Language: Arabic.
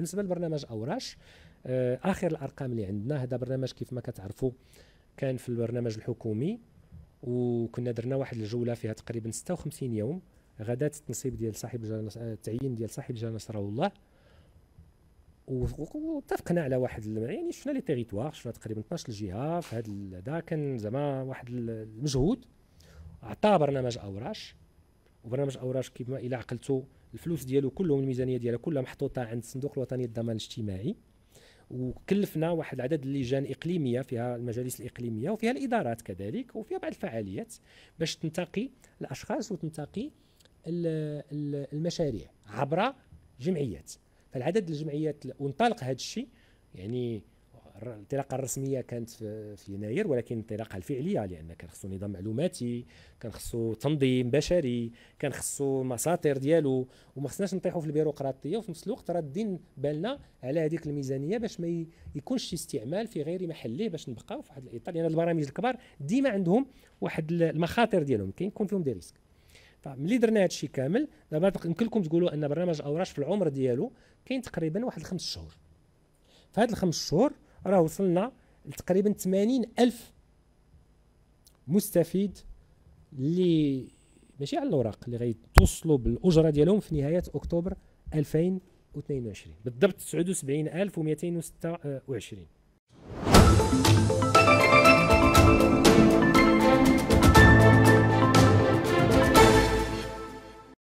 بالنسبه لبرنامج اوراش، اخر الارقام اللي عندنا، هذا برنامج كيف ما كتعرفوا كان في البرنامج الحكومي، وكنا درنا واحد الجوله فيها تقريبا 56 يوم، غدات التنصيب ديال صاحب التعيين ديال صاحب الجلاله نصره الله، واتفقنا على واحد يعني شفنا لي تيريتوار، شفنا تقريبا 12 جهه في هذا كان زعما واحد المجهود عطاه برنامج اوراش. وبرنامج اوراش كيف ما الى عقلتوا الفلوس ديالو كلهم، الميزانيه ديالها كلها محطوطه عند الصندوق الوطني للضمان الاجتماعي، وكلفنا واحد العدد اللجان اقليميه فيها المجالس الاقليميه وفيها الادارات كذلك وفيها بعض الفعاليات باش تنتقي الاشخاص وتنتقي المشاريع عبر جمعيات. فالعدد الجمعيات وانطلق هذا الشيء، يعني الانطلاقه الرسميه كانت في يناير، ولكن الانطلاقه الفعليه لان كان خصو نظام معلوماتي، كان خصو تنظيم بشري، كان خصو مساطر ديالو، وما خصناش نطيحوا في البيروقراطيه، وفي نفس الوقت ردين بالنا على هذيك الميزانيه باش ما يكونش شي استعمال في غير محله، باش نبقاو في واحد الاطار، لان البرامج الكبار ديما عندهم واحد المخاطر ديالهم كيكون فيهم دي ريسك. فملي درنا هذا الشيء كامل دابا يمكن لكم تقولوا ان برنامج اوراش في العمر ديالو كاين تقريبا واحد 5 شهور. في هاد الخمس شهور راه وصلنا لتقريبا 80,000 مستفيد اللي ماشي على الاوراق، اللي غيتوصلوا بالاجره ديالهم في نهايه اكتوبر 2022 بالضبط 79,226.